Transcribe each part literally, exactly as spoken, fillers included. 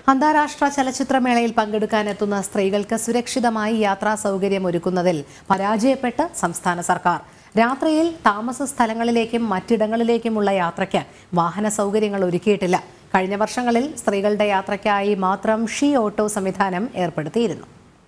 അന്താരാഷ്ട്ര ചലച്ചിത്രമേളയിൽ പങ്കെടുക്കാനെത്തുന്ന സ്ത്രീകൾക്ക് സുരക്ഷിതമായി യാത്രാ സൗകര്യം ഒരുക്കുന്നതിൽ പരാജയപ്പെട്ട് സംസ്ഥാന സർക്കാർ. രാത്രിയിൽ താമസ സ്ഥലങ്ങളിലേക്കും മറ്റിടങ്ങളിലേക്കുമുള്ള യാത്രയ്ക്ക് വാഹന സൗകര്യങ്ങൾ ഒരുക്കിയിട്ടില്ല. കഴിഞ്ഞ വർഷങ്ങളിൽ സ്ത്രീകളുടെ യാത്രയ്ക്കായി മാത്രം ഷീ ഓട്ടോ സംവിധാനം ഏർപ്പെടുത്തിയിരുന്നു.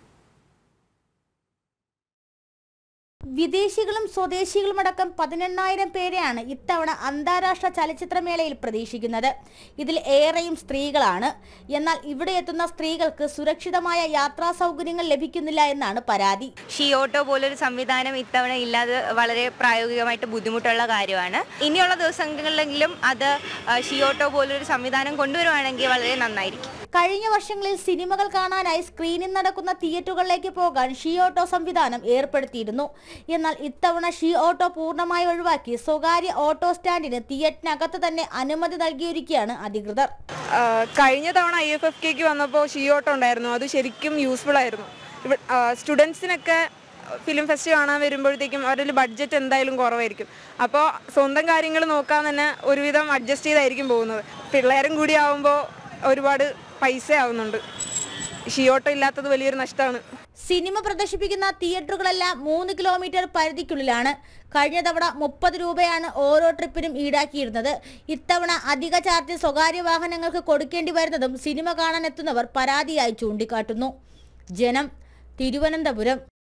വിദേശികളും സ്വദേശികളുമടക്കം പതിനെണ്ണായിരം പേരെയാണ് ഇത്തവണ അന്താരാഷ്ട്ര ചലച്ചിത്രമേളയിൽ പ്രതീക്ഷിക്കുന്നത്. ഇതിൽ ഏറെയും സ്ത്രീകളാണ്. എന്നാൽ ഇവിടെ എത്തുന്ന സ്ത്രീകൾക്ക് സുരക്ഷിതമായ യാത്രാ സൗകര്യങ്ങൾ ലഭിക്കുന്നില്ല എന്നാണ് പരാതി. ഷീ ഓട്ടോ പോലൊരു സംവിധാനം ഇത്തവണ ഇല്ലാതെ വളരെ പ്രായോഗികമായിട്ട് ബുദ്ധിമുട്ടുള്ള കാര്യമാണ്. ഇനിയുള്ള ദിവസങ്ങളിലെങ്കിലും അത് ഷീ ഓട്ടോ പോലൊരു സംവിധാനം കൊണ്ടുവരുവാണെങ്കിൽ വളരെ നന്നായിരിക്കും. കഴിഞ്ഞ വർഷങ്ങളിൽ സിനിമകൾ കാണാനായി സ്ക്രീനിൽ നടക്കുന്ന തിയേറ്ററുകളിലേക്ക് പോകാൻ ഷീ ഓട്ടോ സംവിധാനം ഏർപ്പെടുത്തിയിരുന്നു. എന്നാൽ ഇത്തവണ ഷീ ഓട്ടോ പൂർണ്ണമായി ഒഴിവാക്കി സ്വകാര്യ ഓട്ടോ സ്റ്റാൻഡിന് തിയേറ്ററിനകത്ത് തന്നെ അനുമതി നൽകിയിരിക്കുകയാണ് അധികൃതർ. കഴിഞ്ഞ തവണ ഐ എഫ് എഫ് കെക്ക് വന്നപ്പോൾ ഷീ ഓട്ടോ ഉണ്ടായിരുന്നു. അത് ശരിക്കും യൂസ്ഫുൾ ആയിരുന്നു. സ്റ്റുഡൻസിനൊക്കെ ഫിലിം ഫെസ്റ്റ് കാണാൻ വരുമ്പോഴത്തേക്കും അവരുടെ ബഡ്ജറ്റ് എന്തായാലും കുറവായിരിക്കും. അപ്പോൾ സ്വന്തം കാര്യങ്ങൾ നോക്കാൻ തന്നെ ഒരുവിധം അഡ്ജസ്റ്റ് ചെയ്തായിരിക്കും പോകുന്നത്. പിള്ളേരും കൂടി ആവുമ്പോൾ ഒരുപാട് പൈസ ആവുന്നുണ്ട്. ഷീ ഓട്ടോ ഇല്ലാത്തത് വലിയൊരു നഷ്ടമാണ്. സിനിമ പ്രദർശിപ്പിക്കുന്ന തിയേറ്ററുകളെല്ലാം മൂന്ന് കിലോമീറ്റർ പരിധിക്കുള്ളിലാണ്. കഴിഞ്ഞ തവണ മുപ്പത് രൂപയാണ് ഓരോ ട്രിപ്പിനും ഈടാക്കിയിരുന്നത്. ഇത്തവണ അധിക ചാർജ് സ്വകാര്യ വാഹനങ്ങൾക്ക് കൊടുക്കേണ്ടി വരുന്നതും സിനിമ കാണാൻ എത്തുന്നവർ പരാതിയായി ചൂണ്ടിക്കാട്ടുന്നു. ജനം, തിരുവനന്തപുരം.